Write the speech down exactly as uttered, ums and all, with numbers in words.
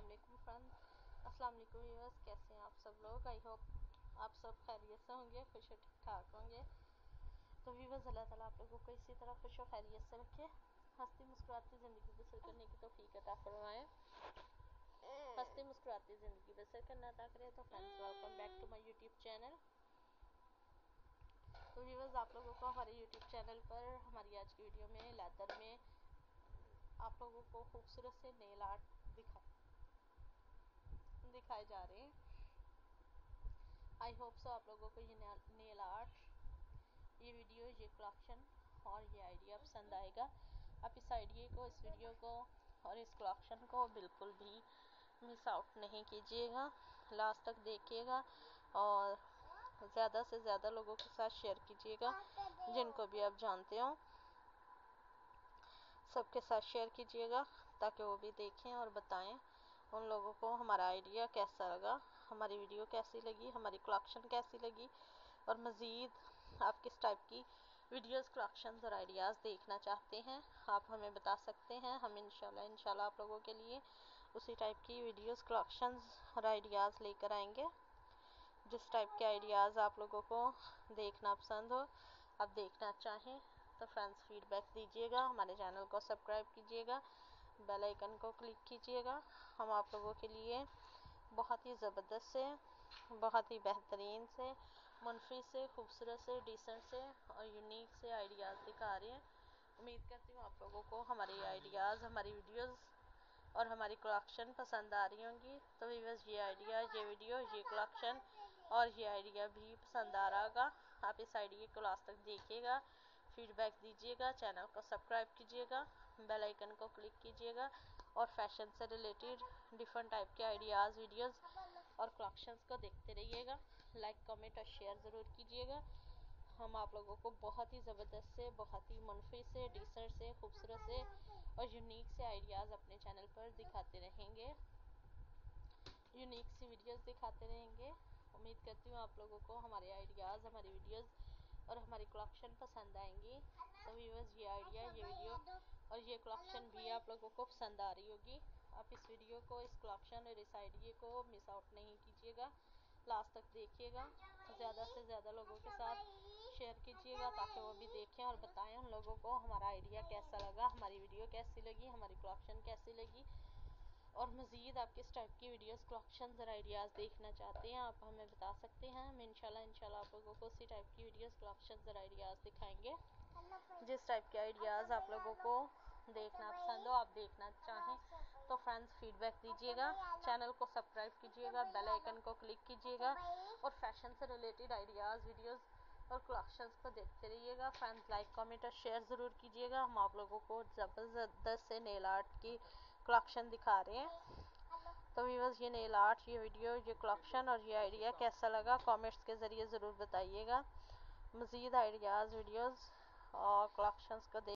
अस्सलाम वालेकुम फ्रेंड्स, अस्सलाम वालेकुम व्यूअर्स। कैसे हैं आप सब लोग? आई होप आप सब खैरियत से होंगे, खुश और ठीक ठाक होंगे। तो व्यूअर्स, अल्लाह ताला आप लोगों को इसी तरह खुश और खैरियत से रखे, हंसती मुस्कुराती ज़िंदगी बसर करने की तौफीक अता फरमाए, हंसती मुस्कुराती ज़िंदगी बसर करना अता करे। तो friends, welcome back to my YouTube channel. तो व्यूअर्स, आप लोगों को हमारे यूट्यूब चैनल पर हमारी आज की वीडियो में लेदर में आप लोगों को खूबसूरत से नेल आर्ट दिखा दिखाए जा रहे हैं। आई होप सो आप लोगों को ये नेल आर्ट, ये वीडियो, ये कलेक्शन और ये आइडिया पसंद आएगा। आप इस आइडिया को, इस वीडियो को और इस कलेक्शन को बिल्कुल भी मिस आउट नहीं कीजिएगा, लास्ट तक देखिएगा और ज़्यादा से ज़्यादा लोगों के साथ शेयर कीजिएगा। जिनको भी आप जानते हो सबके साथ शेयर कीजिएगा ताकि वो भी देखें और बताएं उन लोगों को हमारा आइडिया कैसा लगा, हमारी वीडियो कैसी लगी, हमारी कलेक्शन कैसी लगी और मज़ीद आप किस टाइप की वीडियोस, कलेक्शंस और आइडियाज़ देखना चाहते हैं। आप हमें बता सकते हैं। हम इंशाल्लाह इंशाल्लाह आप लोगों के लिए उसी टाइप की वीडियोस, कलेक्शंस और आइडियाज़ लेकर आएंगे। जिस टाइप के आइडियाज़ आप लोगों को देखना पसंद हो, आप देखना चाहें तो फ्रेंड्स फीडबैक दीजिएगा, हमारे चैनल को सब्सक्राइब कीजिएगा, बेल आइकन को क्लिक कीजिएगा। हम आप लोगों के लिए बहुत ही ज़बरदस्त से, बहुत ही बेहतरीन से, मुनफी से, खूबसूरत से, डिसेंट से और यूनिक से आइडियाज़ दिखा रहे हैं। उम्मीद करती हूँ आप लोगों को हमारे आइडियाज़, हमारी वीडियोज़ और हमारी कलेक्शन पसंद आ रही होंगी। तो व्यूअर्स, ये आइडिया, ये वीडियो, ये कलेक्शन और ये आइडिया भी पसंद आ रहा होगा। आप इस आइडिया को लास्ट तक देखिएगा, फीडबैक दीजिएगा, चैनल को सब्सक्राइब कीजिएगा, बेल आइकन को क्लिक कीजिएगा और फैशन से रिलेटेड डिफरेंट टाइप के आइडियाज़, वीडियोस और कलेक्शंस को देखते रहिएगा। लाइक, कमेंट और शेयर ज़रूर कीजिएगा। हम आप लोगों को बहुत ही ज़बरदस्त से, बहुत ही मुनफी से, डिसेंट से, खूबसूरत से और यूनिक से आइडियाज़ अपने चैनल पर दिखाते रहेंगे, यूनिक सी वीडियोस दिखाते रहेंगे। उम्मीद करती हूँ आप लोगों को हमारे आइडियाज़, हमारी वीडियोस और हमारी कलेक्शन पसंद आएंगी। तो व्यूअर्स, ये आइडिया, ये वीडियो और ये कलेक्शन भी आप लोगों को पसंद आ रही होगी। आप इस वीडियो को, इस कलेक्शन और इस आइडिया को मिस आउट नहीं कीजिएगा, लास्ट तक देखिएगा। ज़्यादा से ज़्यादा लोगों के साथ शेयर कीजिएगा ताकि वो भी देखें और बताएं उन लोगों को हमारा आइडिया कैसा लगा, हमारी वीडियो कैसी लगी, हमारी कलेक्शन कैसी लगी और मज़ीद आप किस टाइप की वीडियोस, कलेक्शंस और आइडियाज़ देखना चाहते हैं। आप हमें बता सकते हैं। हम इंशाल्लाह इंशाल्लाह आप लोगों को उसी टाइप की वीडियोस, कलेक्शंस और आइडियाज़ दिखाएंगे। जिस टाइप के आइडियाज़ आप लोगों को देखना पसंद हो, आप देखना चाहें तो फ्रेंड्स फीडबैक दीजिएगा, चैनल को सब्सक्राइब कीजिएगा, बेल आइकन को क्लिक कीजिएगा और फैशन से रिलेटेड आइडियाज़, वीडियोज़ और कलेक्शंस को देखते रहिएगा। फ्रेंड्स, लाइक, कमेंट और शेयर ज़रूर कीजिएगा। हम आप लोगों को ज़बरदस्त से नेल आर्ट की कलेक्शन दिखा रहे हैं। तो व्यूअर्स, ये नेल आर्ट, ये वीडियो, ये कलेक्शन और ये आइडिया कैसा लगा कमेंट्स के ज़रिए ज़रूर बताइएगा। मज़ीद आइडियाज़, वीडियोज़ और कलेक्शंस को